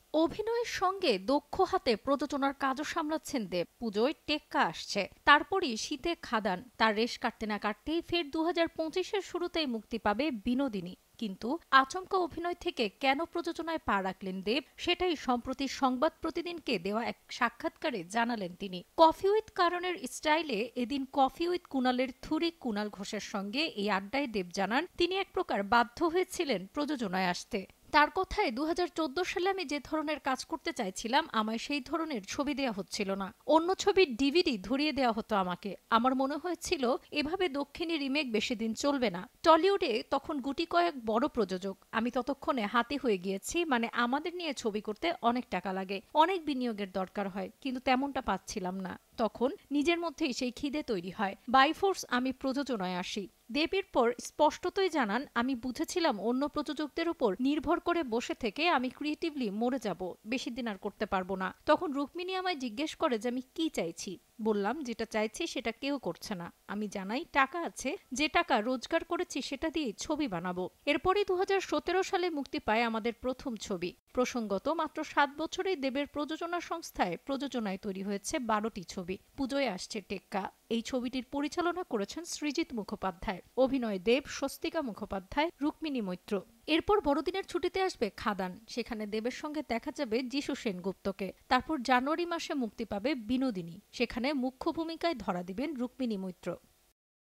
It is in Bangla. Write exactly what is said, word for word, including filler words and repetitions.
অভিনয়ের সঙ্গে দক্ষ হাতে প্রযোজনার কাজও সামলাচ্ছেন দেব। পুজোয় টেক্কা আসছে, তারপরই শীতে খাদান। তার রেশ কাটতে না কাটতেই ফের দু হাজার পঁচিশের শুরুতেই মুক্তি পাবে বিনোদিনী। কিন্তু আচমকা অভিনয় থেকে কেন প্রযোজনায় পা রাখলেন দেব, সেটাই সম্প্রতি সংবাদ প্রতিদিনকে দেওয়া এক সাক্ষাৎকারে জানালেন তিনি। কফি উইথ কারণের স্টাইলে এদিন কফি উইথ কুণালের থুরিক কুণাল ঘোষের সঙ্গে এই আড্ডায় দেব জানান তিনি এক প্রকার বাধ্য হয়েছিলেন প্রযোজনায় আসতে। তার কথায় দু হাজার চোদ্দ সালে আমি যে ধরনের কাজ করতে চাইছিলাম আমায় সেই ধরনের ছবি দেওয়া হচ্ছিল না। অন্য ছবির ডিভিডি ধরিয়ে দেওয়া হতো আমাকে। আমার মনে হয়েছিল এভাবে দক্ষিণী রিমেক বেশি দিন চলবে না। টলিউডে তখন গুটি কয়েক বড় প্রযোজক, আমি ততক্ষণে হাতে হয়ে গিয়েছি। মানে আমাদের নিয়ে ছবি করতে অনেক টাকা লাগে, অনেক বিনিয়োগের দরকার হয়, কিন্তু তেমনটা পাচ্ছিলাম না। তখন নিজের মধ্যেই সেই খিদে তৈরি হয়। বাইফোর্স আমি প্রযোজনায় আসি। দেবের পর স্পষ্টতই জানান আমি বুঝেছিলাম অন্য প্রযোজকদের উপর নির্ভর করে বসে থেকে আমি ক্রিয়েটিভলি মরে যাব, বেশি দিন আর করতে পারবো না। তখন রুক্মিণী আমায় জিজ্ঞেস করে যে আমি কি চাইছি। বললাম যেটা চাইছি সেটা কেউ করছে না। আমি জানাই টাকা আছে, যে টাকা রোজগার করেছি সেটা দিয়ে ছবি বানাবো। এরপরই দু হাজার সতেরো সালে মুক্তি পায় আমাদের প্রথম ছবি। প্রসঙ্গত মাত্র সাত বছরেই দেবের প্রযোজনা সংস্থায় প্রযোজনায় তৈরি হয়েছে বারোটি ছবি। পুজোয় আসছে টেক্কা। এই ছবিটির পরিচালনা করেছেন সৃজিত মুখোপাধ্যায়। অভিনয় দেব, স্বস্তিকা মুখোপাধ্যায়, রুক্মিণী মৈত্র। এরপর বড়দিনের ছুটিতে আসবে খাদান, সেখানে দেবের সঙ্গে দেখা যাবে যিশু সেনগুপ্তকে। তারপর জানুয়ারি মাসে মুক্তি পাবে বিনোদিনী, সেখানে মুখ্য ভূমিকায় ধরা দিবেন রুক্মিণী মৈত্র।